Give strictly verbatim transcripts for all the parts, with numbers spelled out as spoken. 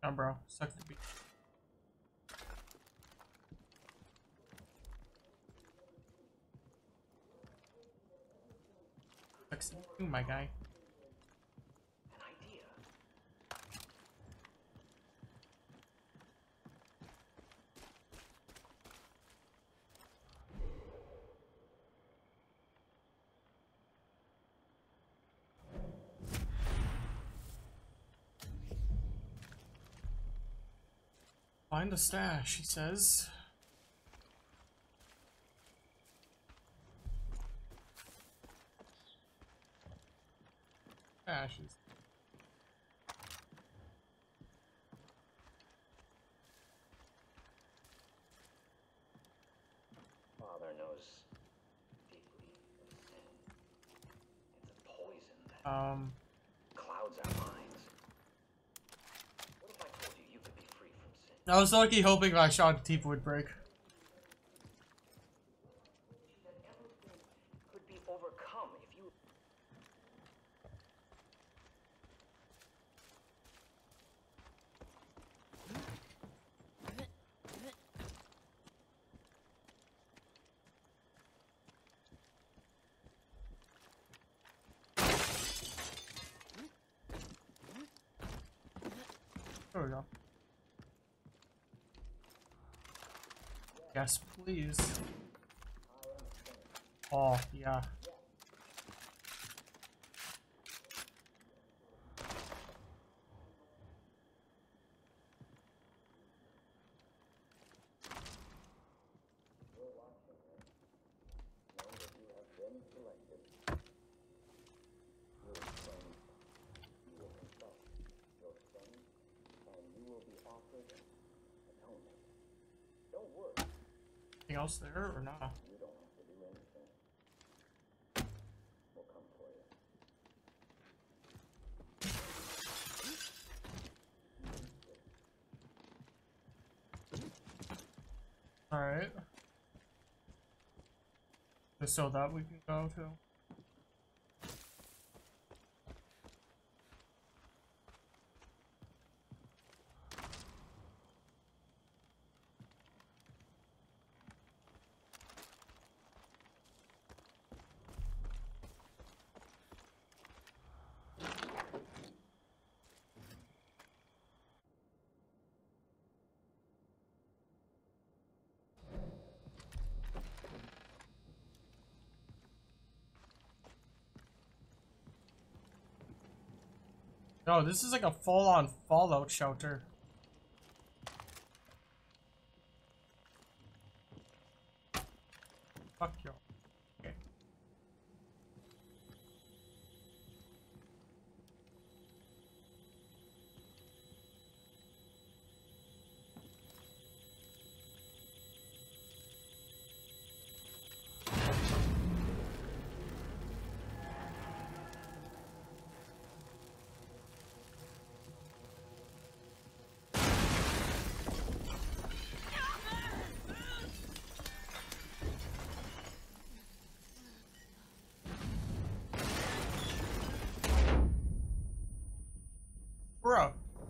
Oh, bro. Sucks to be. Sucks to be you, my guy. An idea. Find the stash, he says. Stashes. Father knows deeply of sin. It's a poison that Um. clouds our minds. What if I told you you could be free from sin? I was lucky hoping my shot teeth would break. That everything could be overcome if you. There we go. Yes, please. Oh, yeah. Anything else there or not? You don't have to do anything. We'll come for you. Alright. Just so that we can go to. No, this is like a full-on Fallout shelter. Fuck you. Okay. Bro.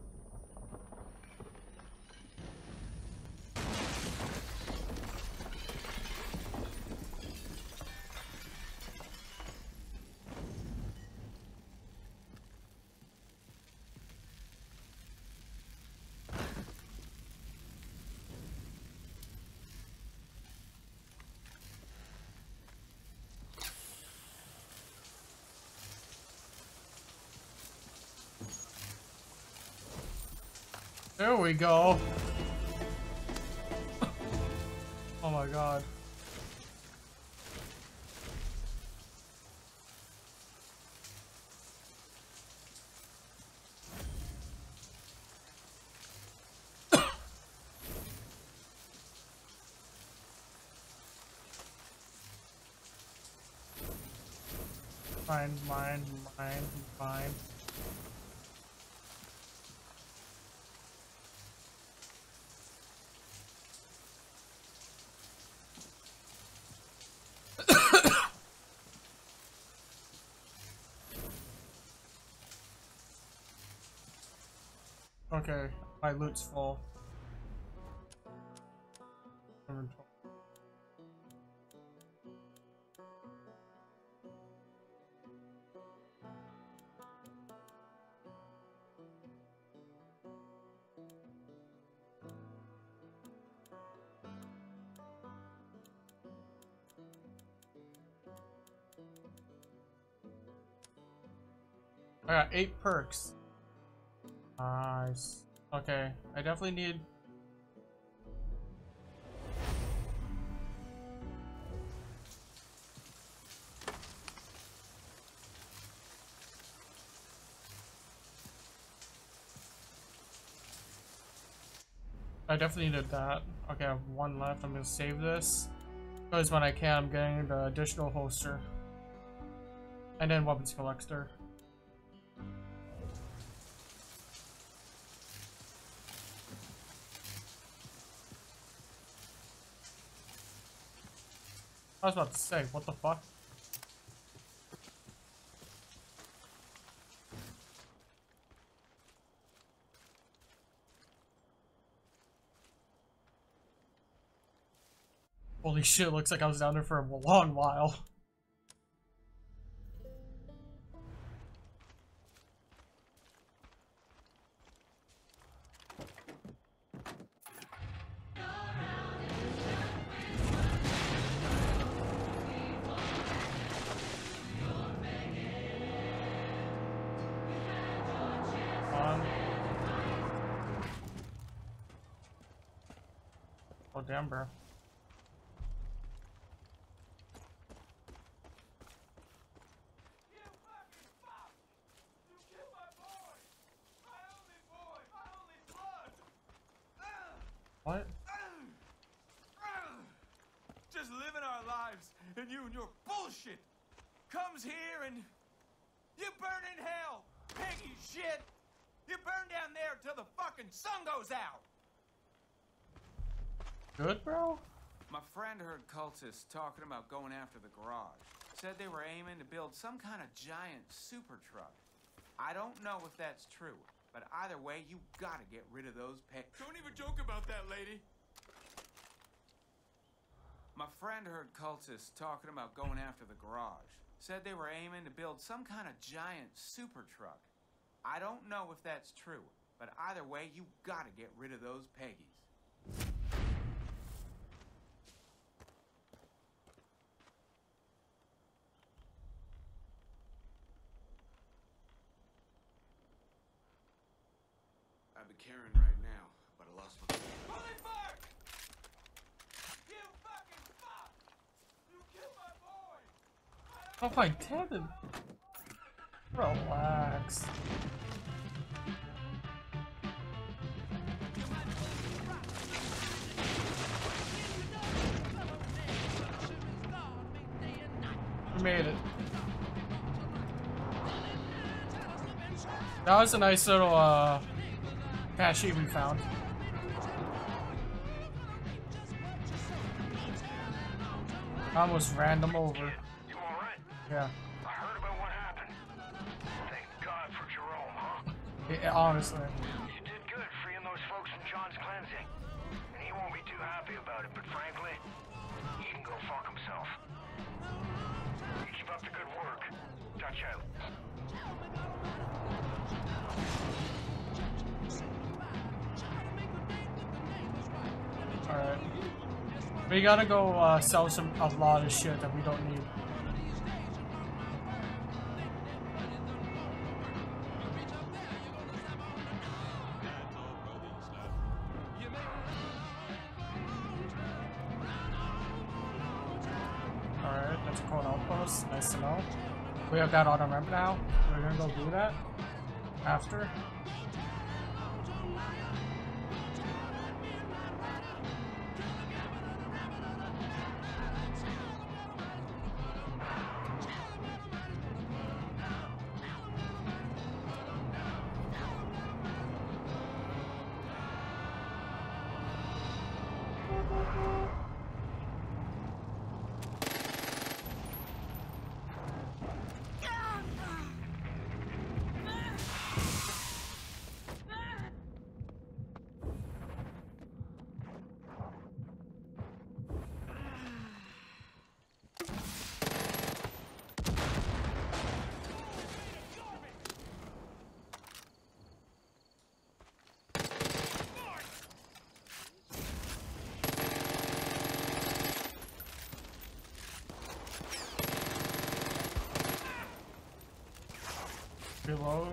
There we go. Oh my god. Mine, mine, mine, mine. Okay, My loot's full. I got eight perks. Nice. Okay, I definitely need. I definitely needed that. Okay, I have one left. I'm gonna save this. Because when I can, I'm getting the additional holster. And then weapons collector. I was about to say, what the fuck? Holy shit, looks like I was down there for a long while. Oh damn, bro. What? Just living our lives, and you and your bullshit comes here and you burn in hell, piggy shit. You burn down there till the fucking sun goes out. Good, bro? My friend heard cultists talking about going after the garage. Said they were aiming to build some kind of giant super truck. I don't know if that's true, but either way, you gotta get rid of those pigs. Don't even joke about that, lady. My friend heard cultists talking about going after the garage. Said they were aiming to build some kind of giant super truck. I don't know if that's true, but either way, you gotta get rid of those peggies. I'd be carrying right now, but I lost my... Holy fuck! You fucking fuck! You killed my boy! Oh my god. Relax. We made it. That was a nice little uh cache we found. I almost ran them over. You alright? Yeah. I heard about what happened. Thank God for Jerome, huh? Yeah, honestly. You did good freeing those folks from John's cleansing. And he won't be too happy about it, but frankly, he can go fuck himself. You keep up the good work. Dutch out. Alright. We gotta go uh, sell some a lot of shit that we don't need. Alright, that's a cold outpost. Nice to know. We have that on our map now. We're gonna go do that after. Reload.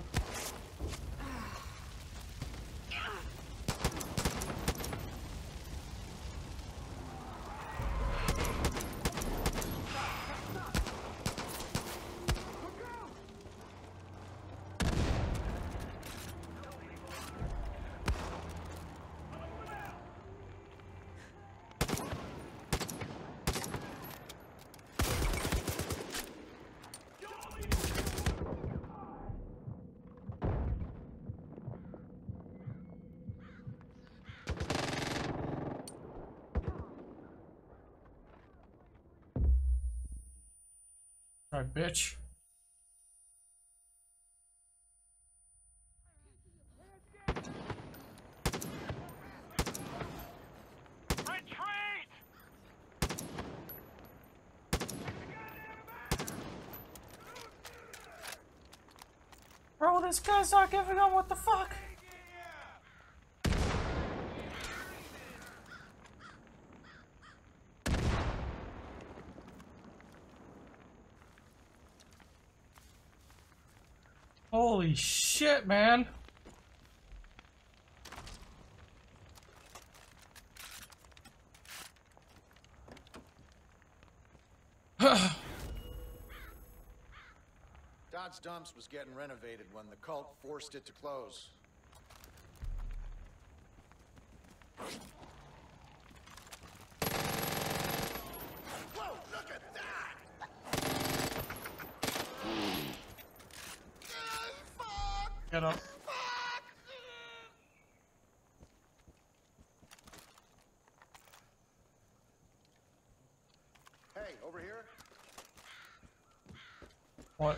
Right, bitch. Retreat! Bro, this guy's not giving up. What the fuck? Holy shit, man. Dod's Dumps was getting renovated when the cult forced it to close. Whoa, look at that! Get up. Hey, over here. What?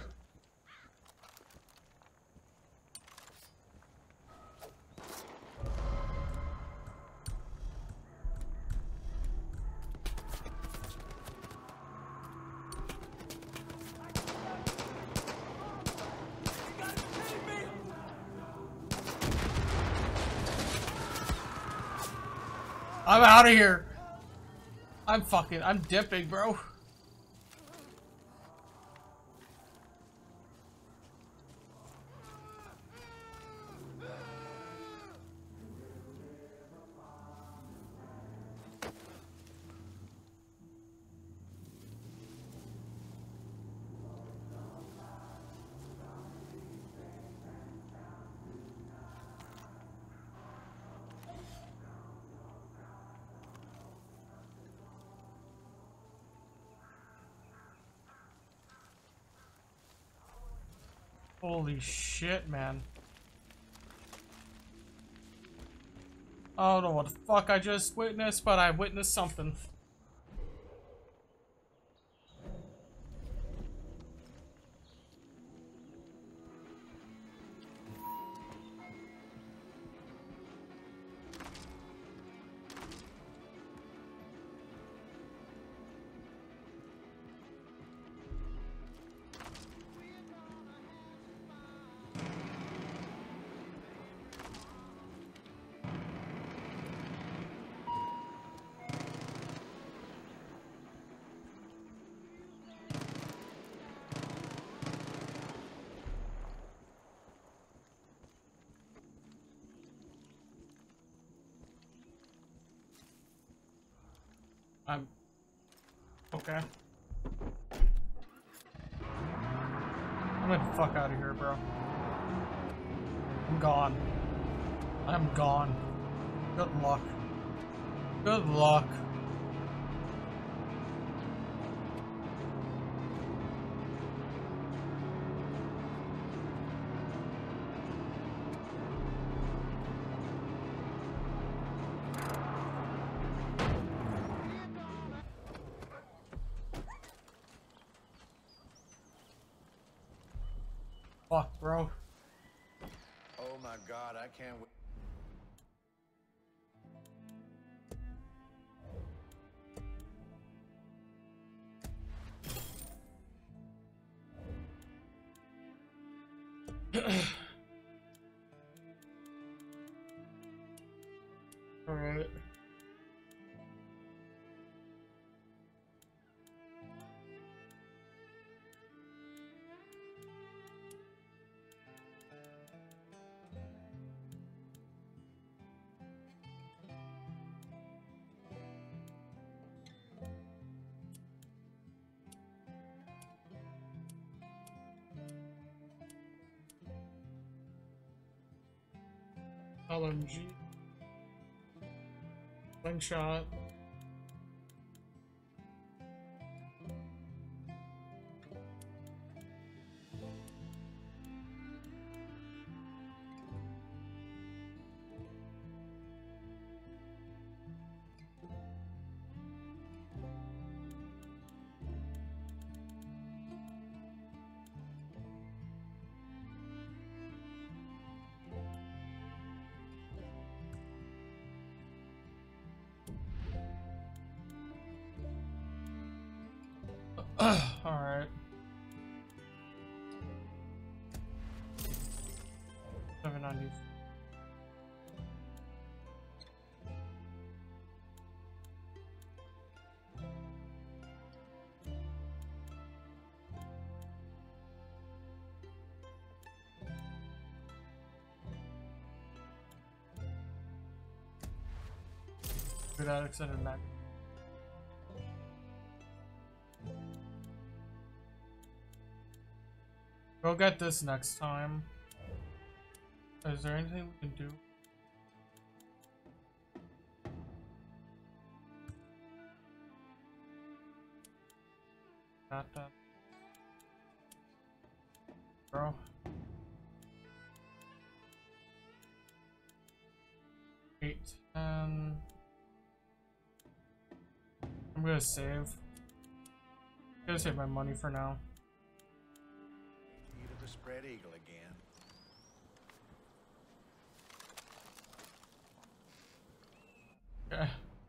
I'm out of here. I'm fucking, I'm dipping, bro. Holy shit, man. I don't know what the fuck I just witnessed, but I witnessed something. I'm okay. I'm getting the fuck out of here, bro. I'm gone. I'm gone. Good luck. Good luck. Fuck, bro. Oh my god, I can't wait. All right. L M G. Slingshot. Alright. seven ninety. Without extended mag. We'll get this next time. Is there anything we can do? Not that. Bro. Eight, ten. I'm gonna save. I'm gonna save my money for now. Eat of the spread eagle again. Okay.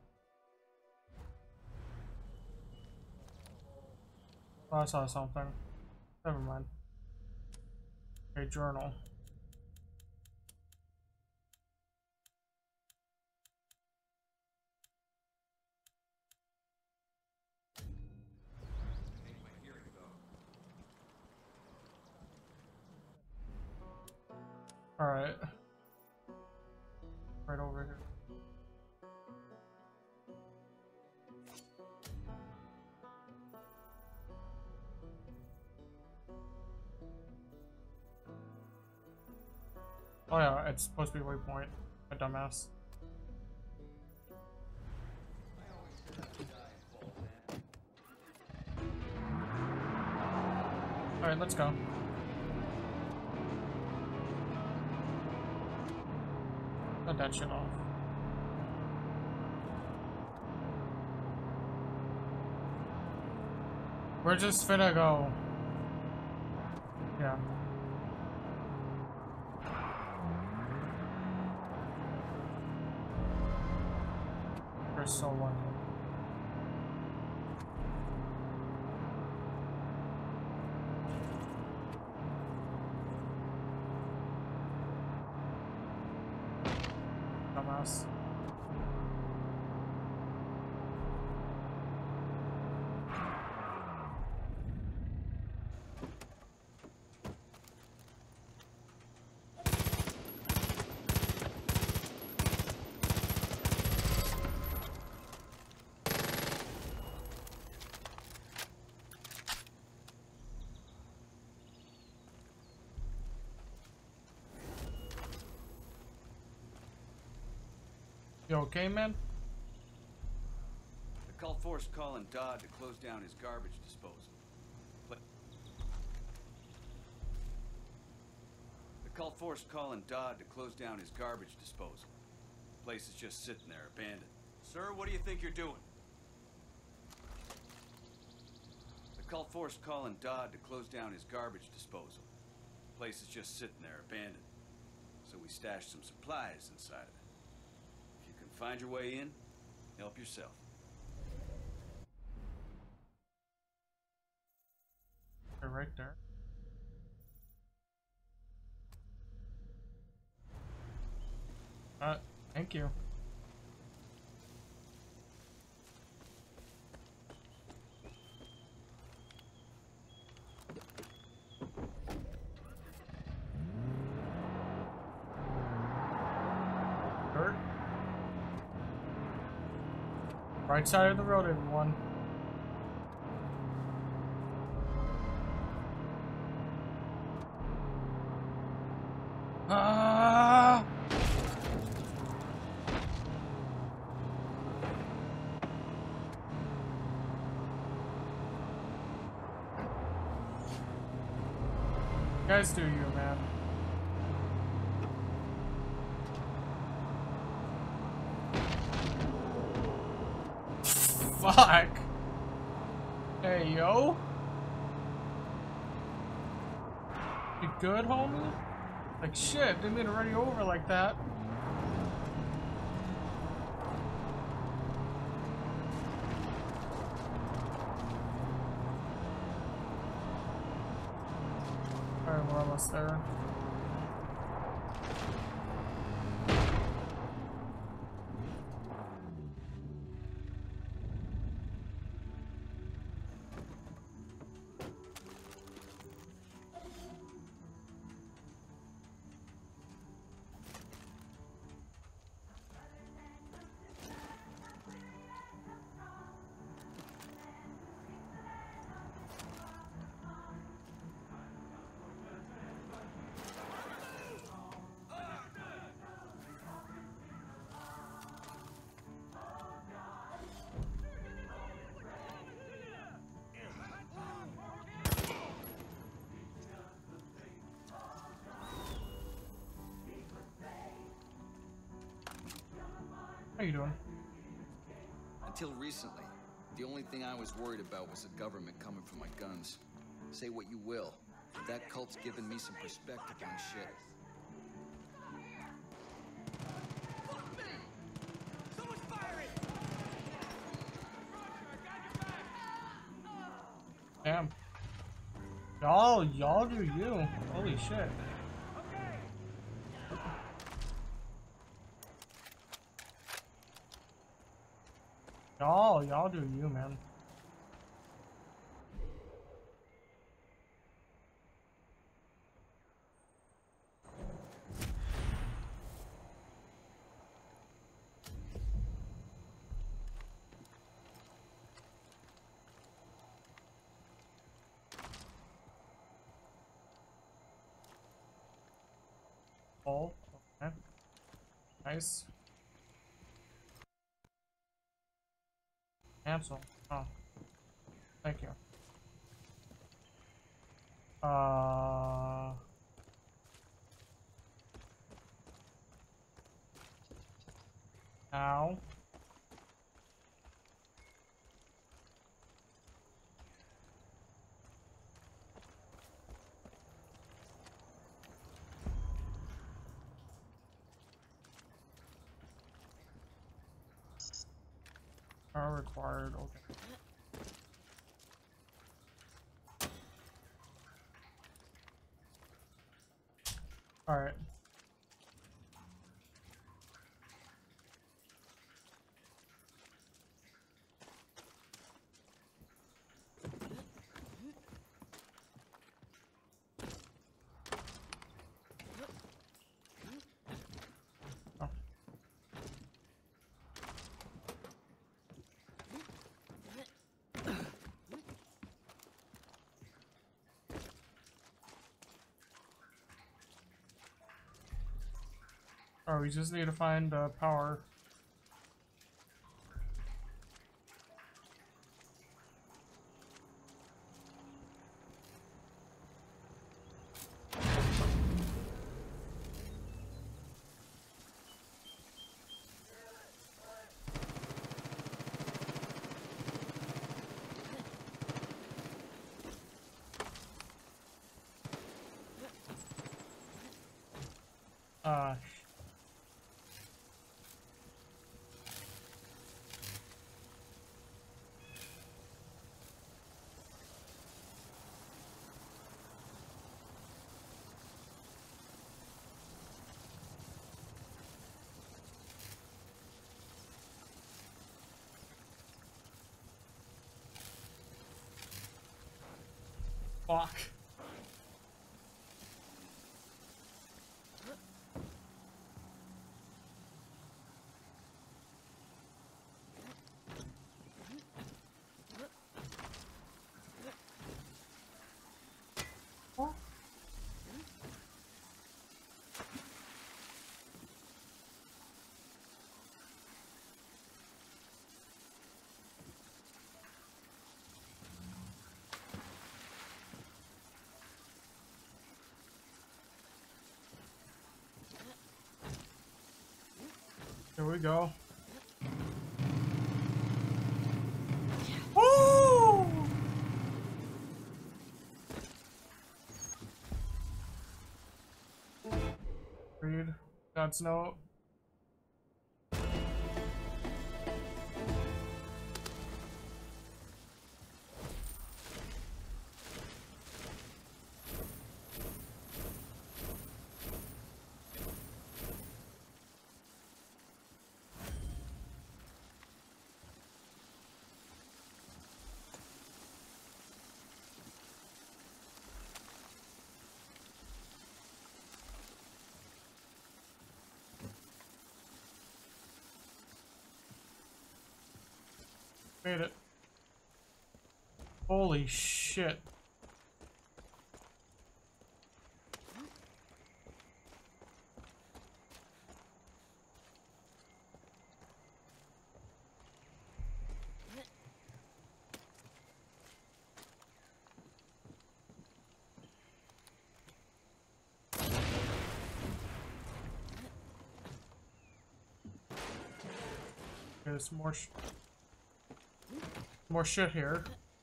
Oh, I saw something. Never mind. Okay, journal. All right. Right over here. Oh yeah, it's supposed to be waypoint. A dumbass. Alright, let's go. Cut that shit off. We're just finna go. Yeah. We're so lucky. Dumbass. You okay, man? The cult force calling Dodd to close down his garbage disposal. But the cult force calling Dodd to close down his garbage disposal. The place is just sitting there, abandoned. Sir, what do you think you're doing? The cult force calling Dodd to close down his garbage disposal. The place is just sitting there, abandoned. So we stashed some supplies inside of it. Find your way in, help yourself. They're right there. Uh, thank you. Right side of the road, everyone. Ah! guys do you, man. Fuck. Hey, yo. You good, homie? Like, shit, didn't mean to run you over like that. Alright, we're almost there. How you doing? Until recently, the only thing I was worried about was the government coming for my guns. Say what you will, but that cult's given me some perspective on shit. Damn. Y'all, y'all do you. Holy shit. Y'all, y'all do you, man. Oh, okay. Nice. Cancel. Oh. Thank you. Uh... Ow. Are required, okay. Alright. Oh. Oh, we just need to find uh, power. Uh, fuck. Here we go. Woo! Read. God's note. Made it. Holy shit. There's more sh more shit here.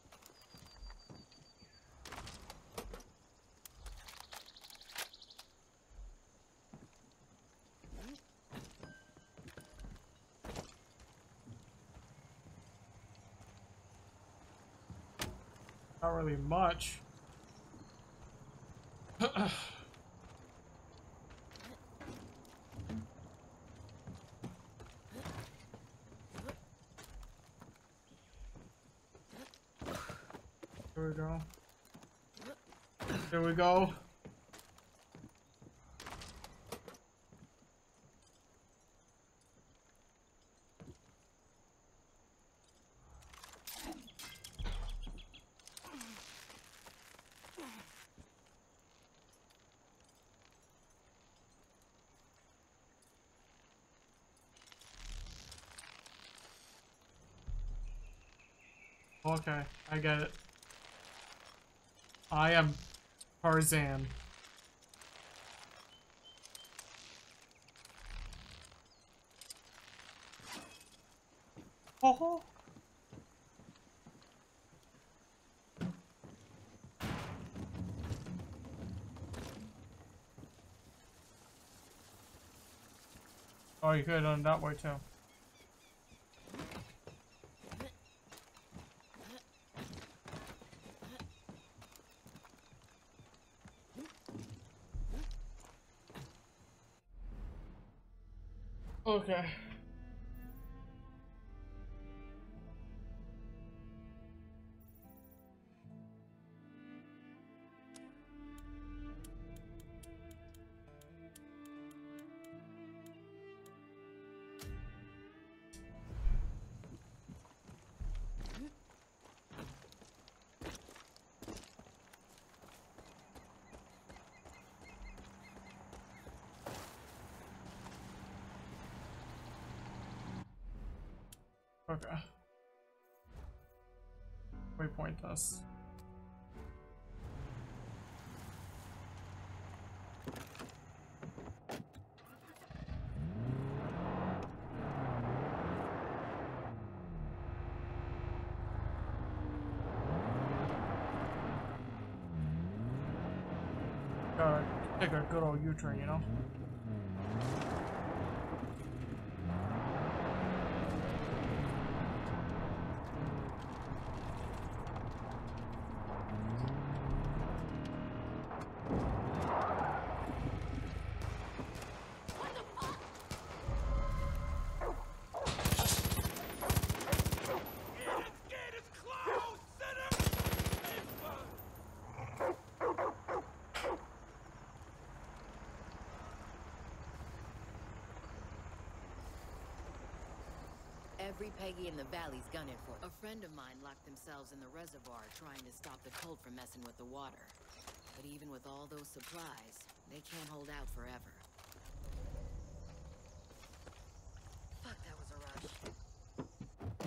Not really much. Here we go. Here we go. Okay, I get it. I am Tarzan. Oh. Oh, you could have done it that way too. Okay. Okay. Waypoint this. Gotta take a good old U-turn, you know? Every Peggy in the valley's gunning for it. A friend of mine locked themselves in the reservoir trying to stop the cult from messing with the water. But even with all those supplies, they can't hold out forever. Fuck, that was a rush.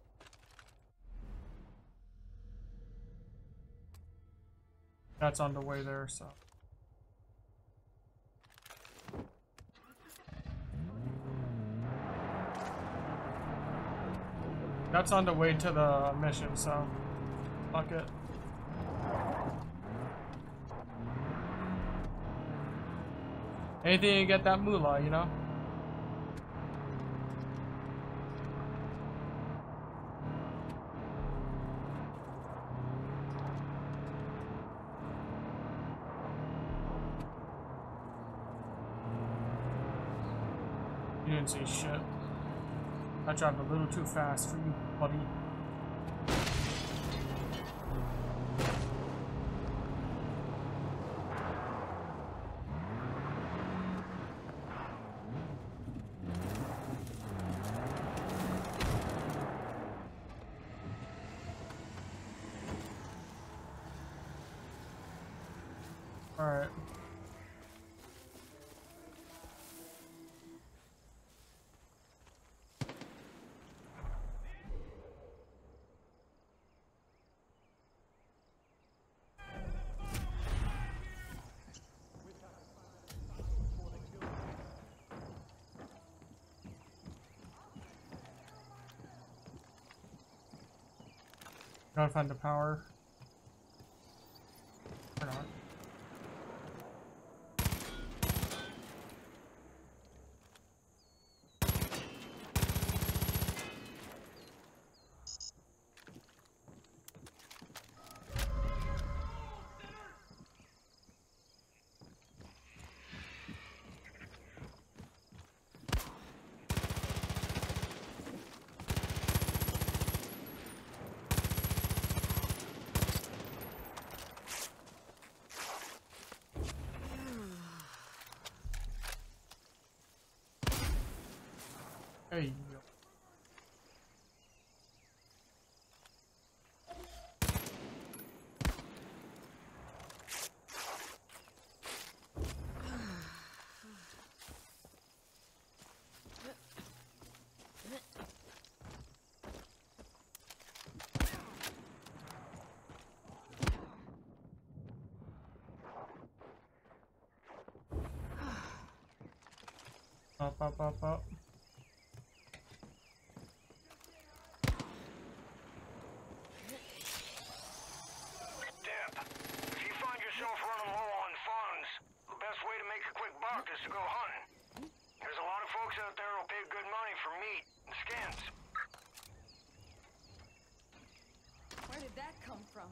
That's on the way there, so. That's on the way to the mission, so fuck it. Anything to get that moolah, you know? You didn't say shit. I drive a little too fast for you, buddy. All right. Gotta find the power. Or not. There you go. Up, up, up, up. Is to go hunting. There's a lot of folks out there who'll pay good money for meat and skins. Where did that come from?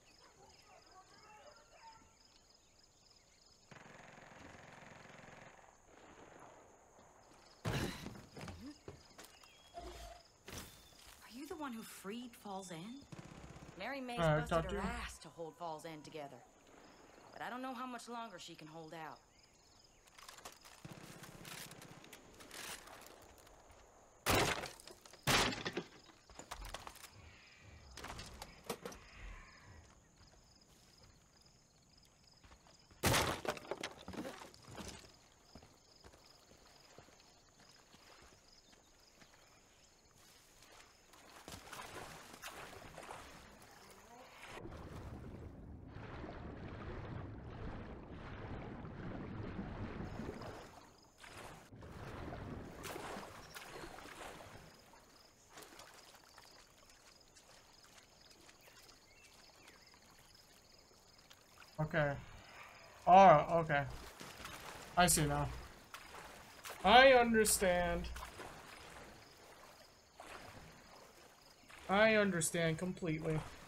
Are you the one who freed Falls End? Mary May's Uh, busted her you. ass to hold Falls End together. But I don't know how much longer she can hold out. Okay. Oh, okay. I see now. I understand. I understand completely.